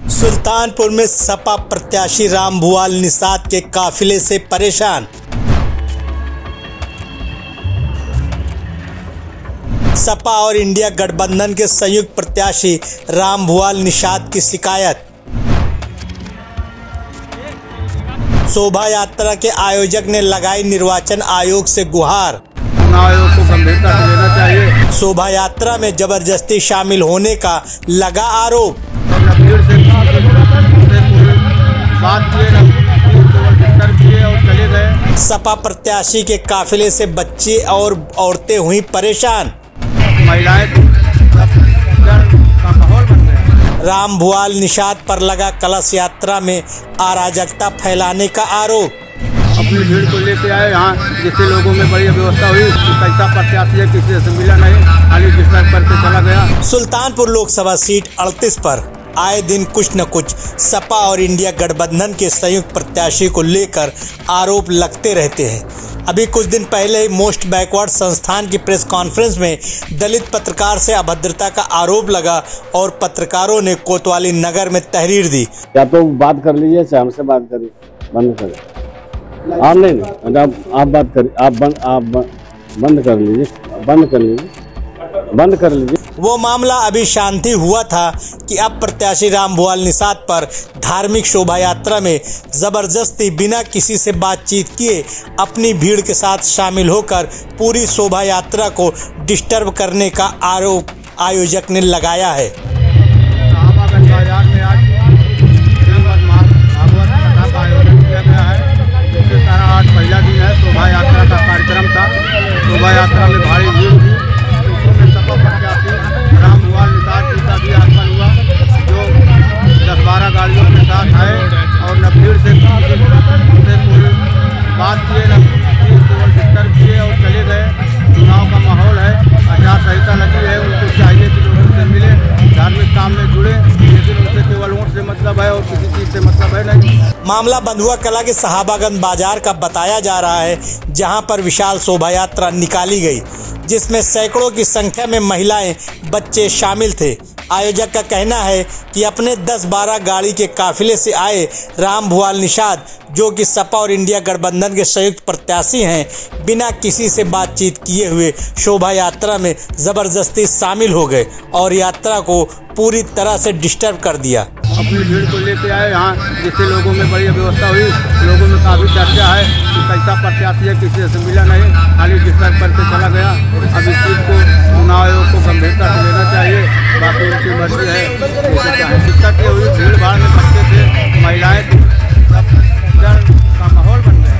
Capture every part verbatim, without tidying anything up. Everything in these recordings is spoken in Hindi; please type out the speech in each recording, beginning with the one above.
सुल्तानपुर में सपा प्रत्याशी रामभुआल निषाद के काफिले से परेशान। सपा और इंडिया गठबंधन के संयुक्त प्रत्याशी रामभुआल निषाद की शिकायत। शोभा यात्रा के आयोजक ने लगाई निर्वाचन आयोग से गुहार। आयोग को गंभीरता से लेना चाहिए। शोभा यात्रा में जबरदस्ती शामिल होने का लगा आरोप। भीड़ से बात किए और चले गए। सपा प्रत्याशी के काफिले से बच्चे और औरतें हुई परेशान। महिलाएं का माहौल बन गया। रामभुआल निषाद पर लगा कलश यात्रा में अराजकता फैलाने का आरोप। अपनी भीड़ को लेते आए यहाँ, जिससे लोगों में बड़ी व्यवस्था हुई। कैसा प्रत्याशी है, किसी से मिला नहीं, खाली डिस्टर्ब करके चला गया। सुल्तानपुर लोकसभा सीट अड़तीस पर आए दिन कुछ न कुछ सपा और इंडिया गठबंधन के संयुक्त प्रत्याशी को लेकर आरोप लगते रहते हैं। अभी कुछ दिन पहले ही मोस्ट बैकवर्ड संस्थान की प्रेस कॉन्फ्रेंस में दलित पत्रकार से अभद्रता का आरोप लगा और पत्रकारों ने कोतवाली नगर में तहरीर दी। या तो बात कर लीजिए, चाहे हमसे बात करिए, बंद करें। आप नहीं नहीं आप, आप बात करिए, आप बंद आप बंद कर लीजिए, बंद कर लीजिए, बंद कर लीजिए। वो मामला अभी शांति हुआ था कि अब प्रत्याशी रामभुआल निषाद पर धार्मिक शोभा यात्रा में जबरदस्ती बिना किसी से बातचीत किए अपनी भीड़ के साथ शामिल होकर पूरी शोभा यात्रा को डिस्टर्ब करने का आरोप आयोजक ने लगाया है। आज पहला दिन है, शोभा यात्रा का कार्यक्रम था। शोभा यात्रा में भारी भीड़ थी। सपा प्रत्याशी रामभुआल निषाद जी का भी आगमन हुआ, जो दस बारह गाड़ियों के साथ आए और न भीड़ से पूरी बात किए, न केवल डिस्टर्ब किए और चले गए। चुनाव का माहौल है, आचार संहिता लगी है, उनको चाहिए कि लोगों से मिले, धार्मिक काम में जुड़े, लेकिन उनसे केवल वोट से मतलब है और किसी चीज़ से मतलब है नहीं। मामला बंधुआ कला के साहबागंज बाजार का बताया जा रहा है, जहां पर विशाल शोभा यात्रा निकाली गई, जिसमें सैकड़ों की संख्या में महिलाएं, बच्चे शामिल थे। आयोजक का कहना है कि अपने दस बारह गाड़ी के काफिले से आए रामभुआल निषाद, जो कि सपा और इंडिया गठबंधन के संयुक्त प्रत्याशी हैं, बिना किसी से बातचीत किए हुए शोभा यात्रा में जबरदस्ती शामिल हो गए और यात्रा को पूरी तरह से डिस्टर्ब कर दिया। अपनी भीड़ को लेते आए यहाँ, जिससे लोगों में बड़ी व्यवस्था हुई। लोगों में काफी चर्चा है कि कैसा प्रत्याशी है, किसी से मिला नहीं, खाली डिस्टर्ब करके चला गया। अब इस चीज़ को चुनाव आयोग को गंभीरता से लेना चाहिए। बाकी उनकी मर्जी है, जैसे चाहे। दिक्कत ये हुई, भीड़ भाड़ में बच्चे थे, महिलाएं थी, सब का माहौल बन गया।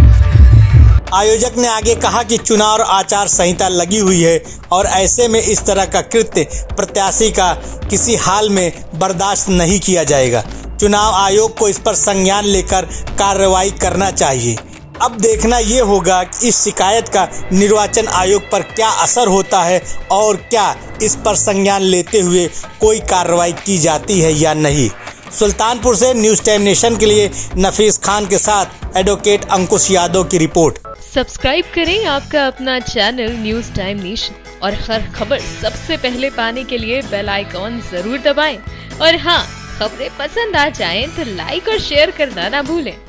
आयोजक ने आगे कहा कि चुनाव और आचार संहिता लगी हुई है और ऐसे में इस तरह का कृत्य प्रत्याशी का किसी हाल में बर्दाश्त नहीं किया जाएगा। चुनाव आयोग को इस पर संज्ञान लेकर कार्रवाई करना चाहिए। अब देखना ये होगा कि इस शिकायत का निर्वाचन आयोग पर क्या असर होता है और क्या इस पर संज्ञान लेते हुए कोई कार्रवाई की जाती है या नहीं। सुल्तानपुर से न्यूज टाइम नेशन के लिए नफीस खान के साथ एडवोकेट अंकुश यादव की रिपोर्ट। सब्सक्राइब करें आपका अपना चैनल न्यूज टाइम नेशन और हर खबर सबसे पहले पाने के लिए बेल आइकॉन जरूर दबाएं। और हाँ, खबरें पसंद आ जाएं तो लाइक और शेयर करना ना भूलें।